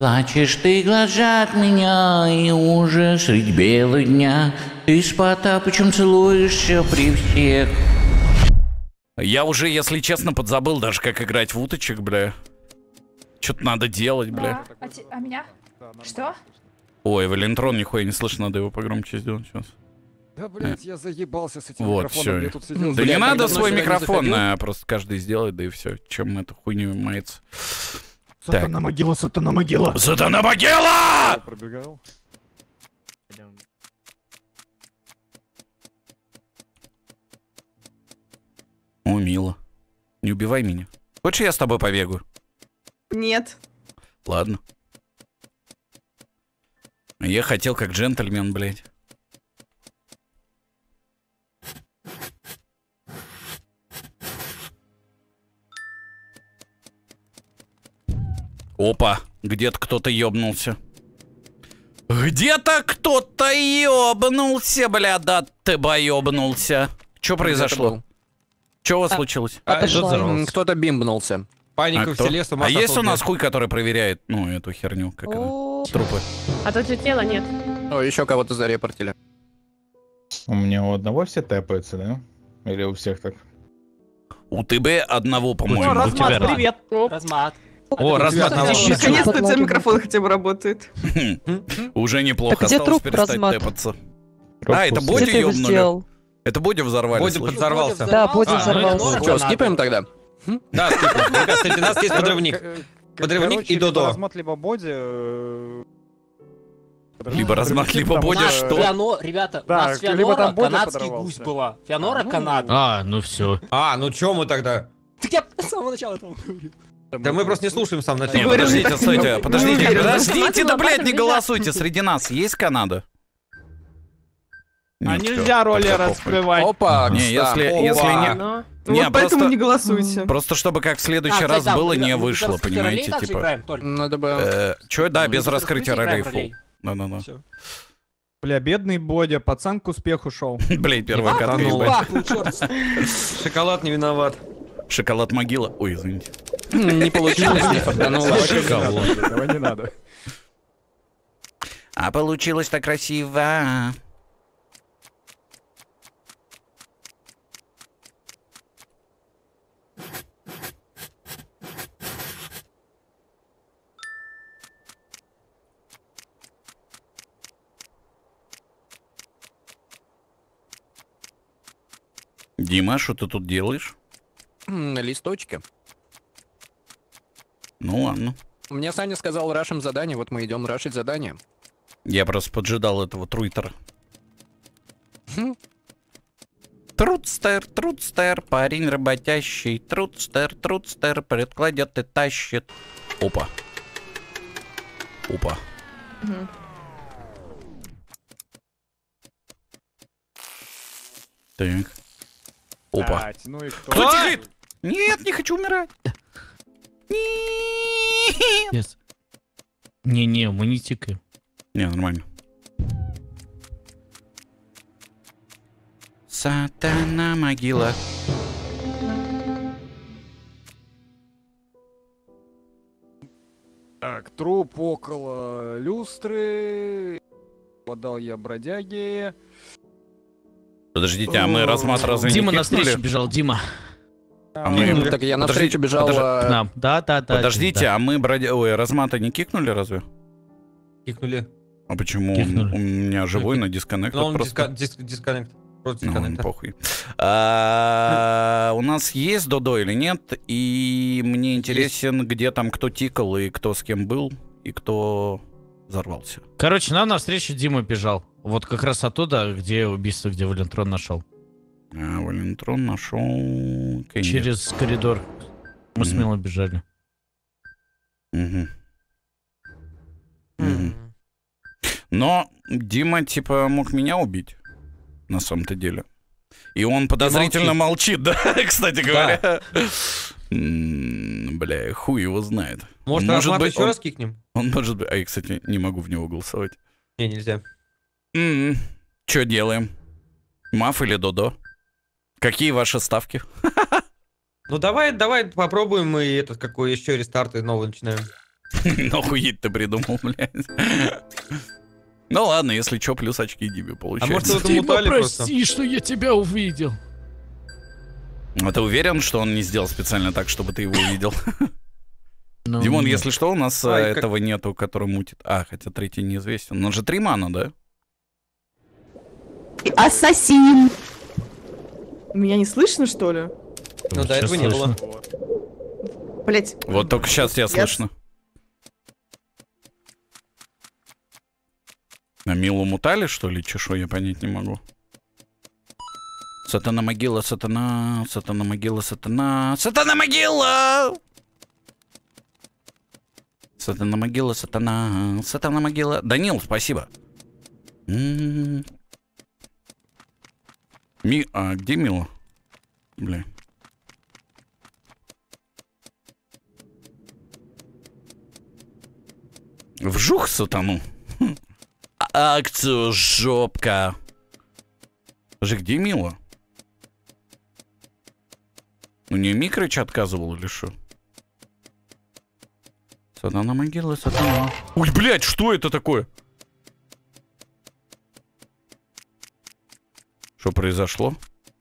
Плачешь ты, глазах меня, и уже средь бела дня ты с Потапычем целуешься при всех. Я уже, если честно, подзабыл даже, как играть в уточек, бля. Что-то надо делать, бля. А меня? Что? Ой, Валентрон, нихуя не слышно, надо его погромче сделать сейчас. Да, блядь, я заебался с этим Вот, микрофоном. все. Я тут сидел, Да не надо свой сюда не микрофон, заходил? просто каждый сделает, да и все. Чем эта хуйня мается. Сатана могила, сатана могила. Сатана могила! Пробегал. О, мило. Не убивай меня. Хочешь, я с тобой побегаю? Нет. Ладно. Я хотел как джентльмен, блядь. Опа, где-то кто-то ёбнулся. Где-то кто-то ёбнулся, бля, да ты бы ёбнулся. Что произошло? Что у вас случилось? Кто-то бимбнулся. Паника в кто? селе, А есть у нас хуй, который проверяет, ну, эту херню, как она? Трупы. А тут же тела нет. О, еще кого-то зарепортили. У меня у одного все тэпаются, да? Или у всех так? У ТБ одного, по-моему. Размат, привет. Размат. О, размат на Наконец-то у тебя микрофон хотя бы работает. Уже неплохо, Так где осталось труп, перестать Размат? тэпаться. А, это Бодя Где ты его ёбнули. сделал? Это Бодя взорвали. Бодя слышишь? подзорвался. Да, Бодя взорвался. Что, скипаем тогда? Да, скипаем. Ребят, среди нас есть подрывник. Подрывник и Додо. Размат либо Боди. Либо Размат, либо Бодя, что? Ребята, у Да, нас либо Феонора, там Бодя канадский подорвался. гусь была. Феонора, Канада. Ну все. А, ну чё мы тогда? Так я с самого начала этого говорю. Да мы просто не слушаем сам Нет, начало. подождите, стойте, подождите, Ну, подождите, да, блядь, не нельзя. голосуйте. Среди нас есть Канада? А Нет, всё, нельзя роли тогда похуй. раскрывать. Опа, Не, если не... Ну, Не, Вот поэтому просто- не голосуйте. Просто чтобы как в следующий кстати, раз да, было, ребят, не мы без вышло, раскрытия ролей понимаете, также типа. играем, Толь. Надо бы... Чё, да, без без раскрытия ролей раскрытия фул. ролей. Да-да-да. Бля, бедный Бодя, пацан к успеху шел. Блядь, первая катка, ну ебать. Пахнул, черт. Шоколад не виноват. Шоколад могила. Ой, извините. Не получилось, не фартануло. Давай не надо. А получилось так красиво. Дима, что ты тут делаешь? На листочке. Ну ладно. Мне Саня сказал, рашим задание, вот мы идем рашить задание. Я просто поджидал этого труйтера. Трудстер, парень работящий. Трудстер, предкладет и тащит. Опа. Опа. Так. Опа. Блядь, ну и кто? Кто тикает? Нет, не хочу умирать. Нет. Не-не, мы не тикаем. Не, нормально. Сатана могила. Так, труп около люстры. Подал я бродяги. Подождите, а мы размат разве не Дима кикнули? навстречу бежал, Дима. А мы... Так я Подожди, навстречу бежал... подожди. К нам. Да. Подождите, а мы Ой, размата не кикнули разве? Кикнули. А почему? Кикнули. У меня живой на дисконнект. Но он просто. дисконнект. Просто Ну, дисконнект. похуй. У нас есть Додо или нет? И мне интересен, где там кто тикал, и кто с кем был, и кто взорвался. Короче, нам навстречу Дима бежал. Вот как раз оттуда, где убийство, где Валентрон нашел. А, Валентрон нашел... Через коридор. Мы смело бежали. Мгм. Мгм. Но Дима, типа, мог меня убить. На самом-то деле. И он подозрительно молчит, да, кстати говоря. Бля, хуй его знает. Может, размат еще раз кикнем? Он может быть... А я, кстати, не могу в него голосовать. Не, нельзя. Че делаем? Маф или Додо? Какие ваши ставки? Ну давай попробуем и этот какой еще рестарт и новый начинаем. Охуеть ты придумал, блядь. Ну ладно, если чё, плюс очки Диме А получается. может, это мутали просто? Прости, что я тебя увидел. А ты уверен, что он не сделал специально так, чтобы ты его увидел? Ну, Димон, нет. если что, у нас Ай, как- этого нету, который мутит. А, хотя третий неизвестен. Он же 3 мана, да? Ассасин! Меня не слышно, что ли? Ну, до Сейчас этого не было. слышно. Блять. Вот только сейчас тебя слышно. А Милу мутали, что ли? Чешо, я понять не могу. Сатана могила, сатана, сатана могила, сатана, сатана могила! Сатана могила, сатана, сатана могила. Данил, спасибо. А где Мила? Бля. Вжух сатану. Акцию жопка. Же где Мила? У нее Микрыч отказывал или что? Сатана могила, сатана. Ой, блядь, что это такое? Что произошло?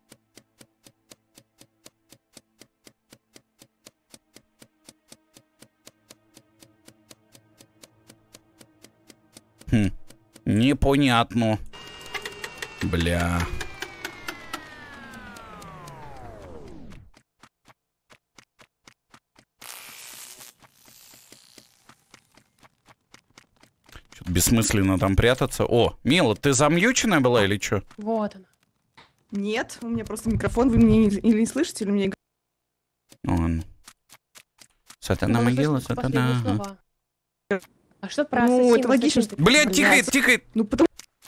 Непонятно. Бля. Что-то бессмысленно там прятаться. О, Мила, ты замьюченная была или что? Вот она. Нет, у меня просто микрофон, вы меня или не слышите, или мне... Ладно. Сатана Надо могила, слышать последние сатана. слова. А что про Ну, ассасина? это логично. Зачем ты Блядь, так тикает, блядь? тикает. Ну, потому...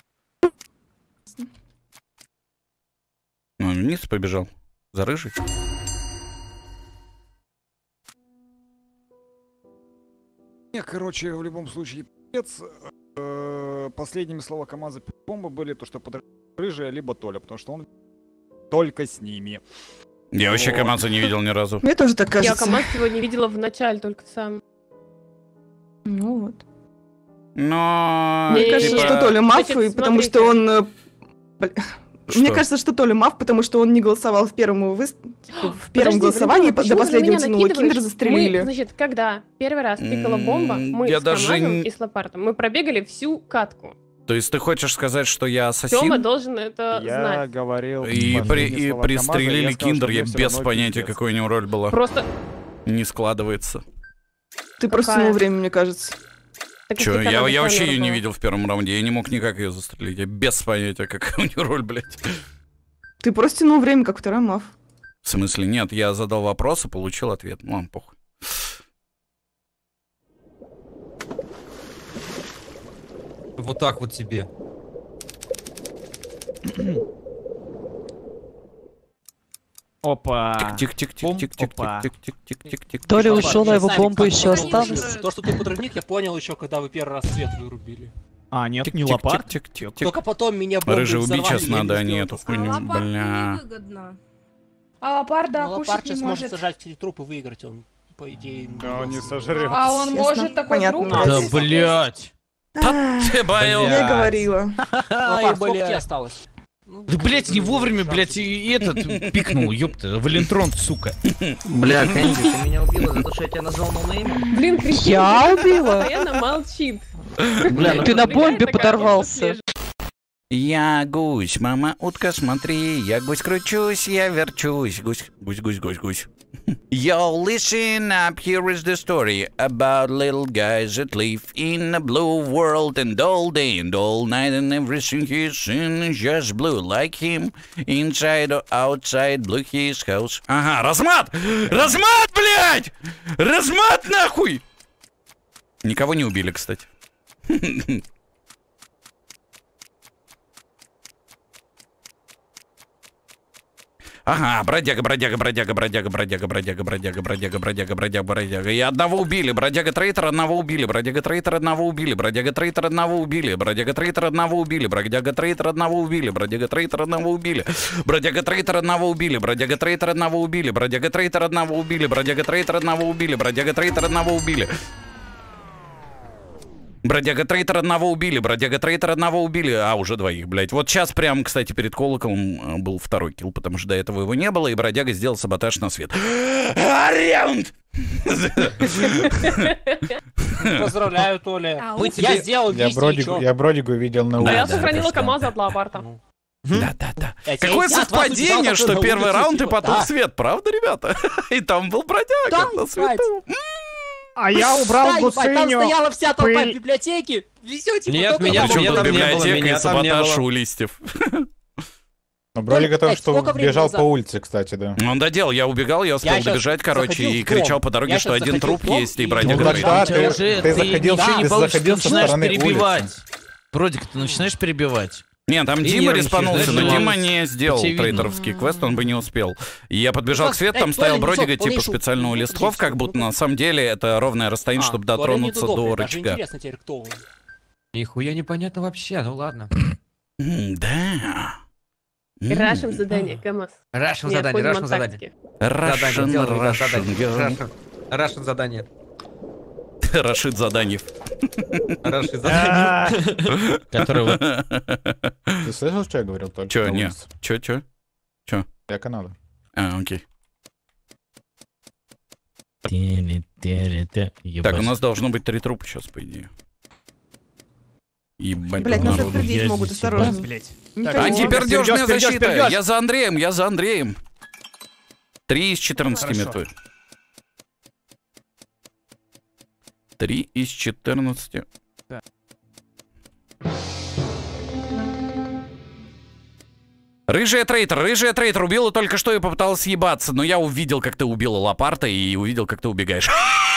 Ну, он вниз побежал. За рыжий. Не, короче, в любом случае, пиздец. Последними слова КамАЗа бомбы были то, что под рыжая либо Толя, потому что он только с ними. Я вообще Вот. КамАЗа не видел ни разу. Мне тоже так Я кажется. КамАЗ сегодня видела в начале только сам. Ну вот. Но... Мне Не, кажется, типа- что Толя мав, Значит, и потому смотрите. что он... Что? Мне кажется, что Толя мав, потому что он не голосовал в первом, в первом Подожди, голосовании, Валентина, до почему ты на последнего меня тянуло, накидываешь? Киндер застрелили. Мы, значит, когда первый раз пикала бомба, мы Я с даже КамАЗом не- и с Лопартом, мы пробегали всю катку. То есть ты хочешь сказать, что я Тёма ассасин? должен это Я знать. говорил... И последние слова пристрелили КамАЗа, я сказал, Киндер, что я мне всё без равно понятия, пиздец. какой у него роль была. Просто... Не складывается. Ты просто Какая? тянул время, мне кажется. Так Чё, если я Канада вообще Фанера ее не была. видел в первом раунде, я не мог никак ее застрелить, я без понятия, какая у нее роль, блядь. Ты просто тянул время, как второй мав. В смысле, нет, я задал вопрос и получил ответ. Ну, ладно, похуй. Вот так вот тебе. Опа. Тик-тик-тик-тик-тик-тик-тик-тик-тик. Толя ушел, а его Сами бомба как еще понял, осталась. что- То, что ты подрывник, я понял еще, когда вы первый раз свет вырубили. А, нет, не лопат. Тик-тик-тик-тик. Только потом меня бомбы Рыжий, убить взорвали, сейчас я не надо, а не успел эту это хуйню, бля. А Лопарда Ну, кушать Лопард не сейчас может может. сажать 4 трупа и выиграть, он, по идее... Да, он не бился. сожрет. А он Ясно. может такой Понятно. друг? Да, блядь. Ты боел. Я Блядь. говорила. Лопард, сколько тебе осталось? Ну, Да, блядь, не вовремя, блядь, и этот пикнул, ёпта, Валентрон, сука. Бля, Кэнди, ты меня убила за то, что я тебя назвал ноунеймом? Блин, Кристина Я убила? постоянно молчит. Бля, ну ты на бомбе подорвался. Я гусь, мама утка, смотри, я гусь кручусь, я верчусь, гусь, гусь, гусь, гусь, гусь. Yo, listen up, here is the story about little guys that live in a blue world, and all day and all night and everything he's seen is just blue, like him, inside or outside, blue his house. Ага, размат! Размат, блядь! Размат нахуй! Никого не убили, кстати. Ага, бродяга, бродяга, бродяга, бродяга, бродяга, бродяга, бродяга, бродяга, бродяга, бродяга, бродяга. И одного убили, бродяга трейтер, одного убили, бродяга трейтер, одного убили, бродяга трейтер, одного убили, бродяга трейтер, одного убили, бродяга трейтер, одного убили, бродяга трейтер, одного убили, бродяга трейтер, одного убили, бродяга трейтер, одного убили, бродяга трейтер, одного убили, бродяга трейтер, одного убили, бродяга трейтер, одного убили. Бродяга Трейтер одного убили, бродяга Трейтер одного убили, а уже двоих, блядь. Вот сейчас прям, кстати, перед колоколом был второй килл, потому что до этого его не было, и бродяга сделал саботаж на свет. Раунд! Поздравляю, Толя. Мы Я сделал Я Бродигу видел на А улице. я сохранила КамАЗа от леопарда. Да. Какое совпадение, что первый раунд и потом свет, правда, ребята? И там был бродяга на свету. А я убрал гусыню. Там стояла вся толпа в библиотеке. Везете. Нет, меня Причем тут там не было, библиотека и меня там не саботаж было. у листьев. Но Бродига только что сколько времени бежал назад? по улице, кстати, да. Он доделал, я убегал, я успел щас добежать, короче, заходил и в дом. кричал по дороге, Я что щас один заходил труп в дом, есть, и и- бродяга Ну Трейтер. тогда Ты уже ты заходил ничего не ты получится, заходил ты со начинаешь стороны перебивать. улицы. Бродик, ты начинаешь перебивать. Нет, там И Дима нервничаешь, респанулся, но знаешь, Дима жалуется. не сделал По тебе видно. трейтеровский квест, он бы не успел. И я подбежал к свету, там стоял Бродига, типа специально у листков, как будто на самом деле это ровное расстояние, чтобы дотронуться до рычага. Интересно теперь, кто он. Нихуя непонятно вообще, ну ладно. Да. Рашим задание, КамАЗ. Рашен Не задание, отходим Рашен от задание. тактики. Рашен, Делаем Рашен, задание. Рашен задание. Рашид Заданьев. Рашен задание. Который вот... Ты слышал, что я говорил только? Чё, на не? улице? Чё? Я Канада. А, окей. Ебать. Так, у нас должно быть 3 трупа сейчас, по идее. Ебать, Блять, нас народу. отвердить Я могут, здесь, осторожно. Блять. Никого. Антипердежная Пердёж, защита. пердёж. Я за Андреем, я за Андреем. 3 из 14 Хорошо. мертвы. 3 из 14. Да. Рыжая трейтер убила только что и попыталась съебаться, но я увидел, как ты убила Лопарта, и увидел, как ты убегаешь.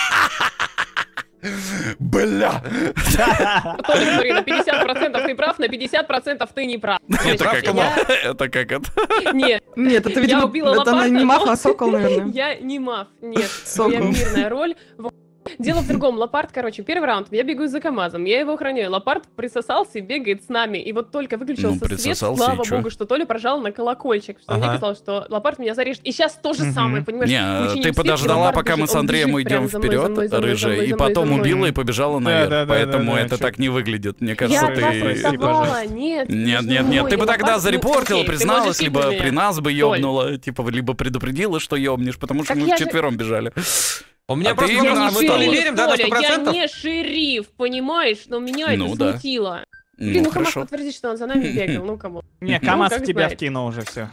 Бля! Толик, смотри, на 50% ты прав, на 50% ты не прав. Это То как есть я- это? как это? Нет, Нет, это, я видимо, убила это лопарта, не Маф, но- а Сокол, наверное. Я не мав, нет. Сокол. Я мирная роль. Дело в другом. Лопард, короче, первый раунд, я бегаю за КамАЗом, я его охраняю. Лопард присосался и бегает с нами. И вот только выключился Ну, свет, присосался, слава и чё? богу, что Толя прожал на колокольчик. Что мне Ага. казалось, что Лопард меня зарежет. И сейчас то же самое, понимаешь? Не, включение ты света, подождала, Лопард пока мы бежит, с он Андреем бежит прям уйдем за мной, за вперед, мной, за мной, за рыжая, мной, и за мной, потом за мной. убила и побежала наверх. да, Поэтому да, это чё? так не выглядит. Мне Я кажется, вас ты... прессовала, нет. Нет, не нет, нет, мой, ты бы тогда Лопард, ну, зарепортила, окей, ты призналась, можешь либо кикнуть при меня. нас бы Толь. ёбнула, типа, либо предупредила, что ёбнешь, потому что Так мы я же- вчетвером бежали. У меня А просто ты именно вопрос, мы то ли отстала. верим, да, на Толя, я 100%? не шериф, понимаешь, но меня Ну это да. смутило. Ну, Блин, ну КамАЗ хорошо. подтвердит, что он за нами бегал, ну кому. Не, Ну, КамАЗ как в тебя знать. вкинул уже все.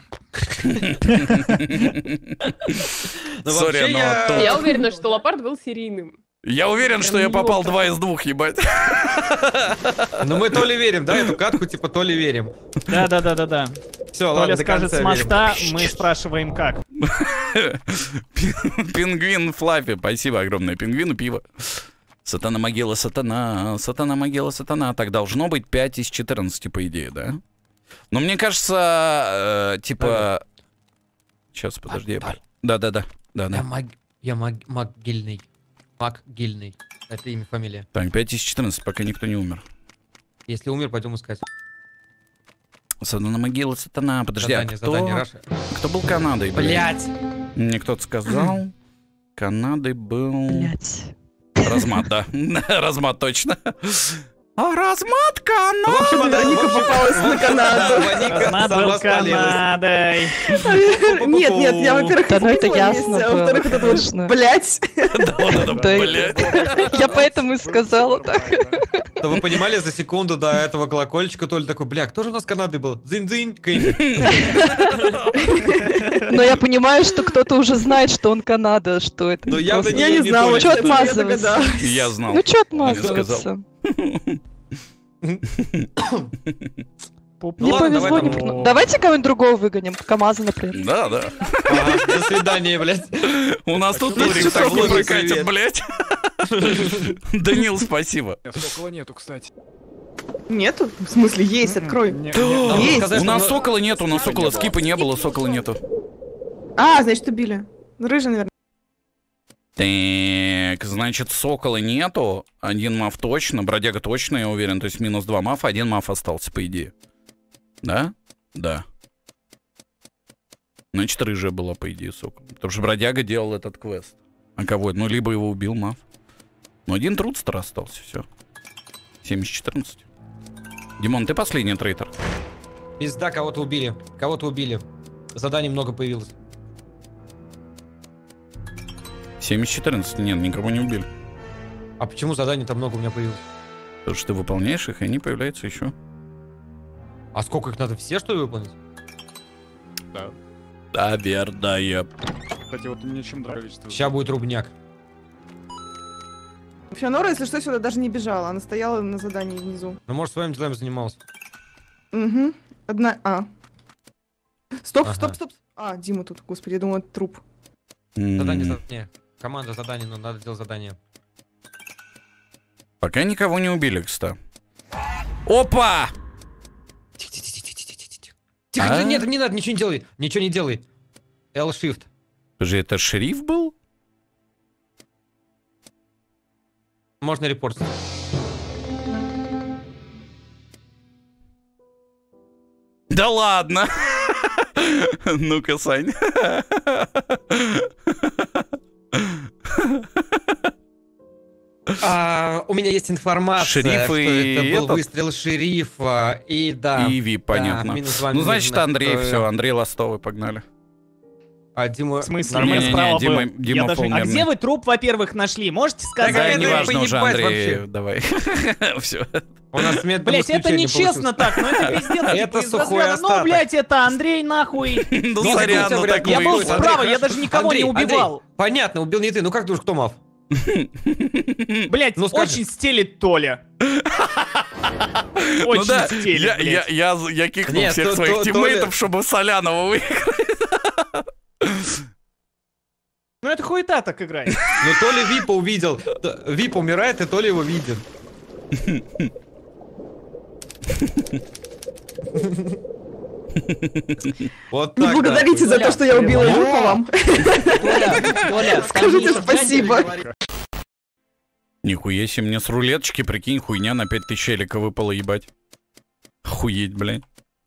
Ну, Сори, вообще но я- то- Я уверена, что Лопард был серийным. Я уверен, что я Прям попал миллион 2 из 2, ебать. Ну мы то ли верим, да, эту катку типа то ли верим. Да. Все, Толя ладно, до скажет конца с верим. моста, мы спрашиваем как. Пингвин Флаффи, спасибо огромное. Пингвину пиво. Сатана могила, сатана, сатана могила, сатана. Так должно быть 5 из 14, по идее, да? Но мне кажется, типа... Сейчас, подожди. Толь. Да. Я могильный. Макгильный. Это имя, фамилия. Так, 5 из 14, пока никто не умер. Если умер, пойдем искать. Сатана могила, сатана. Подожди, а Задание, Раша. кто был Канадой? блин? Блять! Мне кто-то сказал. Канадой был... Блять. Размат, да. Размат точно. А размат В общем, Канада! Ника попалась на Канаду. Канада Сама был спалилась. Канадой. Нет, я, во-первых, Да ну это извинилась, ясно а во-вторых, было, вот это вот, конечно. блять. Да вот это, Да. блядь. Я поэтому и сказала так. То вы понимали, за секунду до этого колокольчика Толя такой, бля, кто же у нас Канады был? Дзынь-дзынь, кынь. Но я понимаю, что кто-то уже знает, что он Канада, что это Но не явно просто- Я не не знала, Толя. Чё что я отмазываться? догадалась. Я знал. Ну чё не сказал. отмазываться? Ну Не ладно, повезло, не давай пну- Давайте кого-нибудь другого выгоним. КамАЗа, например. Да. Ага, до свидания, блядь. У нас тут Ну, Лурик так часов лурик привет. катит, блядь. Данил, спасибо. Сокола нету, кстати. Нету? В смысле, есть, открой. Надо Есть. сказать, У нас что- сокола нет, у нас сокола скипа не было, сокола нету. А, значит, убили. Рыжий, наверное. Так, значит, сокола нету. Один маф точно, бродяга точно, я уверен. То есть минус 2 мафа, один маф остался, по идее. Да? Да. Значит, рыжая была, по идее, сокол. Потому что бродяга делал этот квест. А кого? Ну, либо его убил маф. Но один трудстер остался, все. 70-14. Димон, ты последний трейтер. Пизда, кого-то убили. Кого-то убили. Заданий много появилось. 70-14. Нет, никого не убили. А почему заданий там много у меня появилось? Потому что ты выполняешь их, и они появляются еще. А сколько их надо? Все, что ли, выполнить? Да. Наверное. Кстати, вот мне чем нравится. Сейчас будет рубняк. Фианора, если что, сюда даже не бежала. Она стояла на задании внизу. Ну, может, своим делом занимался. Угу. Одна... Стоп, Ага. стоп, стоп. Дима тут, господи, я думала, это труп. Задание. Команда задание, но надо делать задание. Пока никого не убили, кстати. Опа! Тихо, нет, не надо, ничего не делай. Ничего не делай. L-shift. Же это шериф был? Можно репорт. Да ладно! Ну-ка, Сань. У меня есть информация, Шериф что и это был этот? выстрел шерифа, и да. Иви, понятно. Ну, значит, Андрей, все, Андрей Ластовый, погнали. А Дима... В смысле, нормально. я справа был. Дима Я даже... А полнервный. где вы труп, во-первых, нашли? Можете сказать? Да, неважно уже, поебать Андрей, вообще. давай. Все. У нас метод Блять, это исключения нечестно получился. так, ну это пиздец. Это из сухой разряда, остаток. Ну, блять, это Андрей, нахуй. Ну, сорян, ну так Я был вышло. справа, я даже никого не Андрей, убивал. понятно, убил не ты. Ну как думаешь, кто мав? Блять, Ну, скажи. очень стелит Толя. Ну Очень да, стелит, блядь. я кикнул Нет, всех своих Толя- тиммейтов, чтобы Солянова выиграть. Ну это хуета так играет. Ну то ли Випа увидел. Вип умирает, и то ли его видит. Вот Не так, благодарите за то, что я убила Юпа вам. Толя, Скажите спасибо. Нихуя себе, мне с рулеточки, прикинь, хуйня на 5000 элика выпала, ебать. Охуеть, блядь.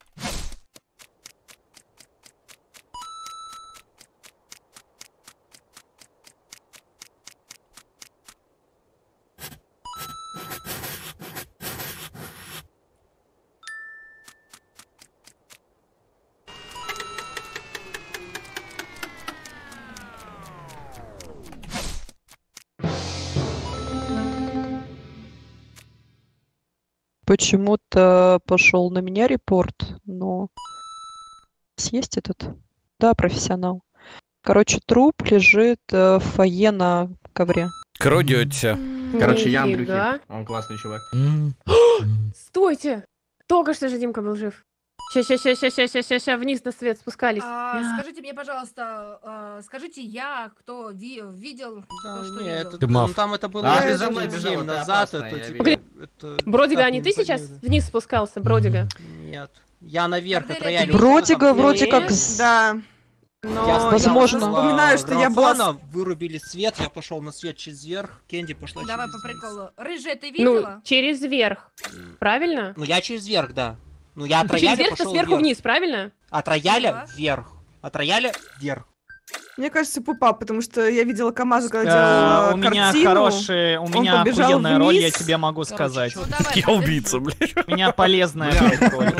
Почему-то пошел на меня репорт, но... Есть этот? Да, профессионал. Короче, труп лежит в фойе на ковре. Крадете. Короче, я Андрюхи. Он классный чувак. Стойте! Только что же Димка был жив. Ща, вниз на свет спускались. Скажите мне, пожалуйста, скажите кто видел, кто что Нет, видел? Ты мав. там это было А, лет ты за мной 7 бежал, это назад, опасно, это я типа... видел. это Бродига, так а не ты не сейчас подойдет. вниз спускался, Бродига? Нет. Я наверх от Бордель, рояля. это Бродига вроде Нет. как... Да. Но Я Возможно. вспоминаю, что я была... Графона, вырубили свет, я пошел на свет через верх, Кенди пошла Давай через по низ. приколу. Рыжая, ты Ну, видела? через верх. Правильно? Ну я через верх, да. Ну я от Через рояля верх, то пошел сверху вверх. вниз, правильно? От рояля Да. вверх. От рояля вверх. Мне кажется, Пупа, потому что я видела Камазу, когда делала У меня картину. хорошая, у он меня побежал охуенная роль, я вниз. тебе могу сказать. Ну, давай, Я подожди. убийца, блядь. У меня полезная блядь, роль.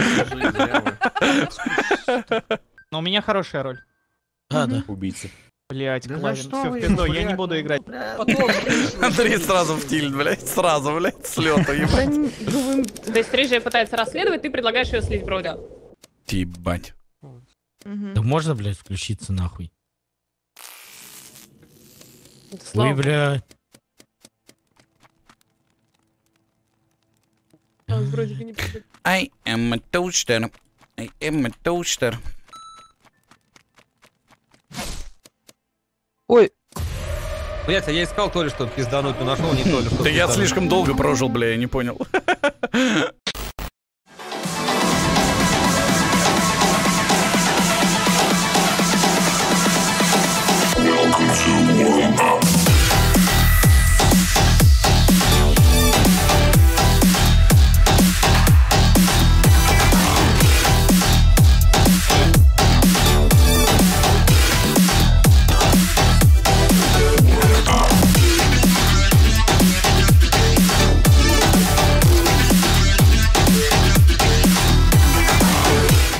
Но у меня хорошая роль. Да. Убийца. Блять, Да за Клавин, что все в вы, пизду, я блядь, не буду ну, играть. Потом Андрей сразу в тильт, блядь. Сразу, блядь, с лёта, Да ебать. То есть Рыжая пытается расследовать, ты предлагаешь ее слить Бродя. Ебать. Мгм. Да можно, блядь, включиться нахуй? Слава Ой, блядь. богу, Бродига не придет. I am a toaster. I am a toaster. Ой, Блять, а я искал то ли что пиздануть, но нашел не то ли что. Да я пиздануть. слишком долго прожил, бля, я не понял.